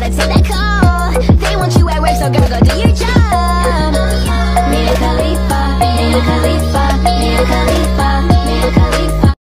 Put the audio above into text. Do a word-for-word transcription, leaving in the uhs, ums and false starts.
gotta take that call. They want you at work, so girl, go do your job. Mia Khalifa, Mia Khalifa, Mia Khalifa.